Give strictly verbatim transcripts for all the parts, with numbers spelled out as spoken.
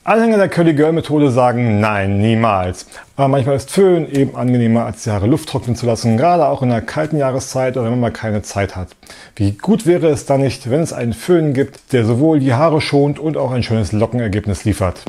Anhänger der Curly-Girl-Methode sagen nein, niemals. Aber manchmal ist Föhn eben angenehmer, als die Haare Luft trocknen zu lassen, gerade auch in der kalten Jahreszeit oder wenn man mal keine Zeit hat. Wie gut wäre es dann nicht, wenn es einen Föhn gibt, der sowohl die Haare schont und auch ein schönes Lockenergebnis liefert.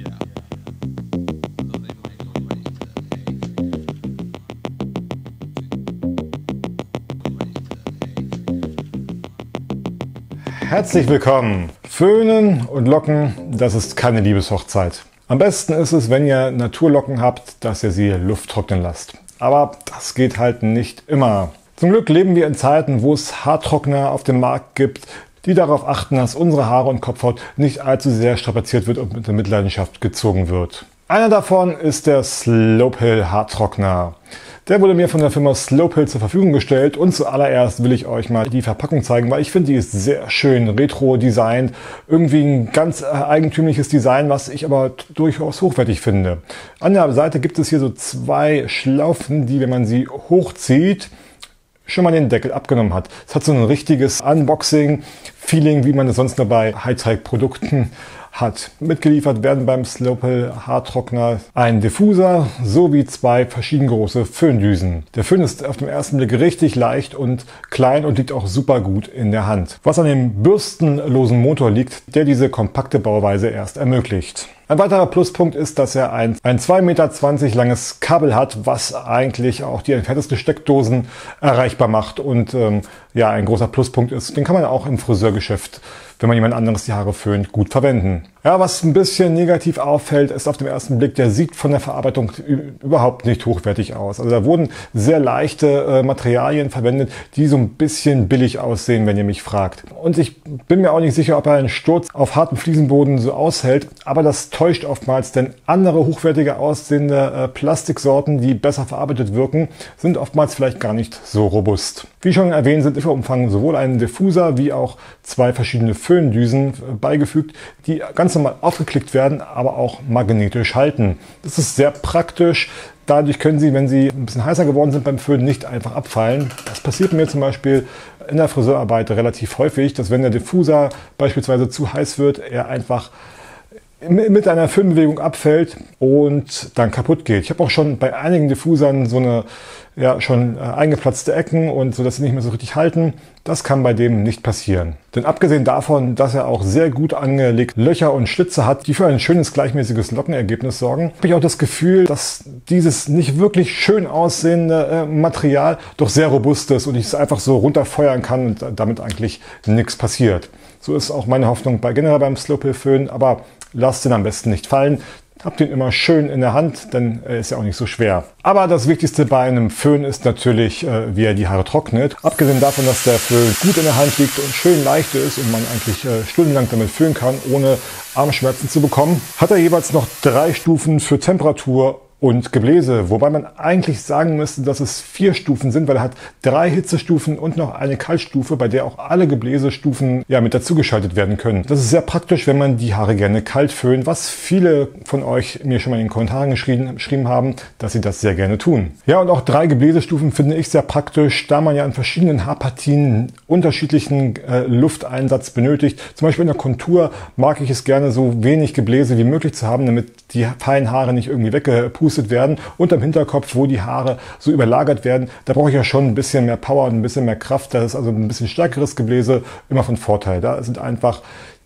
Herzlich willkommen! Föhnen und Locken, das ist keine Liebeshochzeit. Am besten ist es, wenn ihr Naturlocken habt, dass ihr sie Luft trocknen lasst. Aber das geht halt nicht immer. Zum Glück leben wir in Zeiten, wo es Haartrockner auf dem Markt gibt, die darauf achten, dass unsere Haare und Kopfhaut nicht allzu sehr strapaziert wird und mit der Mitleidenschaft gezogen wird. Einer davon ist der Slopehill Haartrockner. Der wurde mir von der Firma Slopehill zur Verfügung gestellt und zuallererst will ich euch mal die Verpackung zeigen, weil ich finde, die ist sehr schön retro designt. Irgendwie ein ganz eigentümliches Design, was ich aber durchaus hochwertig finde. An der Seite gibt es hier so zwei Schlaufen, die, wenn man sie hochzieht, schon mal den Deckel abgenommen hat. Es hat so ein richtiges Unboxing-Feeling, wie man es sonst nur bei Hightech-Produkten hat. Mitgeliefert werden beim Slopehill Haartrockner ein Diffuser sowie zwei verschieden große Föhndüsen. Der Föhn ist auf den ersten Blick richtig leicht und klein und liegt auch super gut in der Hand. Was an dem bürstenlosen Motor liegt, der diese kompakte Bauweise erst ermöglicht. Ein weiterer Pluspunkt ist, dass er ein, ein zwei Meter zwanzig langes Kabel hat, was eigentlich auch die entferntesten Steckdosen erreichbar macht und ähm, ja, ein großer Pluspunkt ist. Den kann man auch im Friseurgeschäft, wenn man jemand anderes die Haare föhnt, gut verwenden. Ja, was ein bisschen negativ auffällt, ist auf den ersten Blick, der sieht von der Verarbeitung überhaupt nicht hochwertig aus. Also da wurden sehr leichte äh, Materialien verwendet, die so ein bisschen billig aussehen, wenn ihr mich fragt. Und ich bin mir auch nicht sicher, ob er einen Sturz auf harten Fliesenboden so aushält, aber das täuscht oftmals, denn andere hochwertige aussehende äh, Plastiksorten, die besser verarbeitet wirken, sind oftmals vielleicht gar nicht so robust. Wie schon erwähnt, sind im Umfang sowohl ein Diffuser wie auch zwei verschiedene Föhndüsen äh, beigefügt, die ganz normal aufgeklickt werden, aber auch magnetisch halten. Das ist sehr praktisch. Dadurch können sie, wenn sie ein bisschen heißer geworden sind beim Föhnen, nicht einfach abfallen. Das passiert mir zum Beispiel in der Friseurarbeit relativ häufig, dass wenn der Diffuser beispielsweise zu heiß wird, er einfach mit einer Föhnbewegung abfällt und dann kaputt geht. Ich habe auch schon bei einigen Diffusern so eine ja schon äh, eingeplatzte Ecken und so, dass sie nicht mehr so richtig halten. Das kann bei dem nicht passieren. Denn abgesehen davon, dass er auch sehr gut angelegt Löcher und Schlitze hat, die für ein schönes gleichmäßiges Lockenergebnis sorgen, habe ich auch das Gefühl, dass dieses nicht wirklich schön aussehende äh, Material doch sehr robust ist und ich es einfach so runterfeuern kann und damit eigentlich nichts passiert. So ist auch meine Hoffnung bei generell beim Slopehill Föhn, aber lasst ihn am besten nicht fallen. Habt ihn immer schön in der Hand, denn er ist ja auch nicht so schwer. Aber das Wichtigste bei einem Föhn ist natürlich, äh, wie er die Haare trocknet. Abgesehen davon, dass der Föhn gut in der Hand liegt und schön leicht ist und man eigentlich äh, stundenlang damit föhnen kann, ohne Armschmerzen zu bekommen, hat er jeweils noch drei Stufen für Temperatur und Gebläse, wobei man eigentlich sagen müsste, dass es vier Stufen sind, weil er hat drei Hitzestufen und noch eine Kaltstufe, bei der auch alle Gebläsestufen ja mit dazugeschaltet werden können. Das ist sehr praktisch, wenn man die Haare gerne kalt föhnt, was viele von euch mir schon mal in den Kommentaren geschrieben, geschrieben haben, dass sie das sehr gerne tun. Ja, und auch drei Gebläsestufen finde ich sehr praktisch, da man ja in verschiedenen Haarpartien unterschiedlichen äh, Lufteinsatz benötigt. Zum Beispiel in der Kontur mag ich es gerne, so wenig Gebläse wie möglich zu haben, damit die feinen Haare nicht irgendwie weggepustet werden und am Hinterkopf, wo die Haare so überlagert werden, da brauche ich ja schon ein bisschen mehr Power und ein bisschen mehr Kraft. Das ist also ein bisschen stärkeres Gebläse immer von Vorteil. Da sind einfach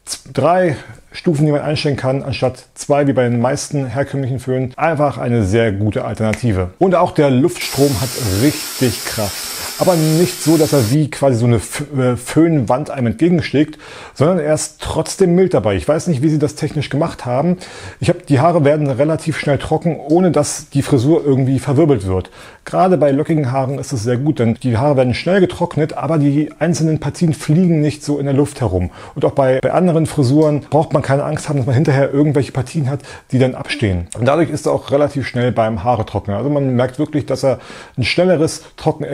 drei Stufen, die man einstellen kann, anstatt zwei wie bei den meisten herkömmlichen Föhnen. Einfach eine sehr gute Alternative. Und auch der Luftstrom hat richtig Kraft. Aber nicht so, dass er wie quasi so eine Föhnwand einem entgegenschlägt, sondern er ist trotzdem mild dabei. Ich weiß nicht, wie sie das technisch gemacht haben. Ich habe, die Haare werden relativ schnell trocken, ohne dass die Frisur irgendwie verwirbelt wird. Gerade bei lockigen Haaren ist es sehr gut, denn die Haare werden schnell getrocknet, aber die einzelnen Partien fliegen nicht so in der Luft herum. Und auch bei, bei anderen Frisuren braucht man keine Angst haben, dass man hinterher irgendwelche Partien hat, die dann abstehen. Und dadurch ist er auch relativ schnell beim Haaretrockner. Also man merkt wirklich, dass er ein schnelleres Trockenergebnis liefert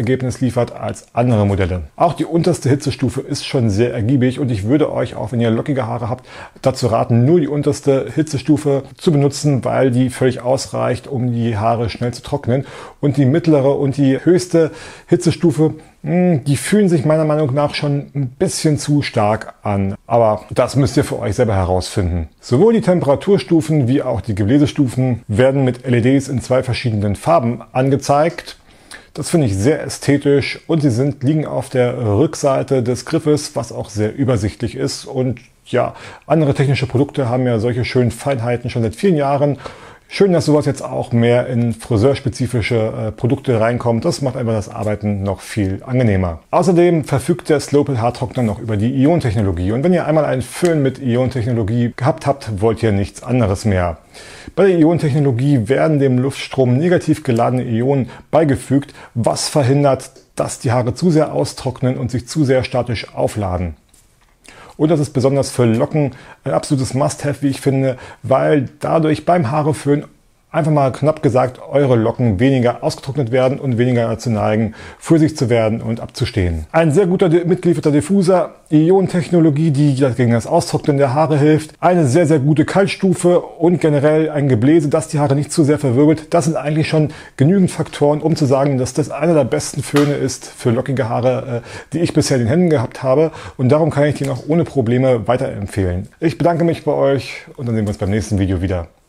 liefert als andere Modelle. Auch die unterste Hitzestufe ist schon sehr ergiebig und ich würde euch, auch wenn ihr lockige Haare habt, dazu raten, nur die unterste Hitzestufe zu benutzen, weil die völlig ausreicht, um die Haare schnell zu trocknen. Und die mittlere und die höchste Hitzestufe, die fühlen sich meiner Meinung nach schon ein bisschen zu stark an. Aber das müsst ihr für euch selber herausfinden. Sowohl die Temperaturstufen wie auch die Gebläsestufen werden mit L E Ds in zwei verschiedenen Farben angezeigt. Das finde ich sehr ästhetisch und sie sind, liegen auf der Rückseite des Griffes, was auch sehr übersichtlich ist. Und ja, andere technische Produkte haben ja solche schönen Feinheiten schon seit vielen Jahren. Schön, dass sowas jetzt auch mehr in friseurspezifische äh, Produkte reinkommt. Das macht einfach das Arbeiten noch viel angenehmer. Außerdem verfügt der Slowpill Haartrockner noch über die Iontechnologie. Und wenn ihr einmal einen Föhn mit Iontechnologie gehabt habt, wollt ihr nichts anderes mehr. Bei der Iontechnologie werden dem Luftstrom negativ geladene Ionen beigefügt, was verhindert, dass die Haare zu sehr austrocknen und sich zu sehr statisch aufladen. Und das ist besonders für Locken ein absolutes Must-Have, wie ich finde, weil dadurch beim Haareföhn einfach mal knapp gesagt eure Locken weniger ausgetrocknet werden und weniger dazu neigen, frösig zu werden und abzustehen. Ein sehr guter mitgelieferter Diffuser, Iontechnologie, die gegen das Austrocknen der Haare hilft, eine sehr, sehr gute Kaltstufe und generell ein Gebläse, das die Haare nicht zu sehr verwirbelt. Das sind eigentlich schon genügend Faktoren, um zu sagen, dass das einer der besten Föhne ist für lockige Haare, die ich bisher in den Händen gehabt habe. Und darum kann ich den auch ohne Probleme weiterempfehlen. Ich bedanke mich bei euch und dann sehen wir uns beim nächsten Video wieder.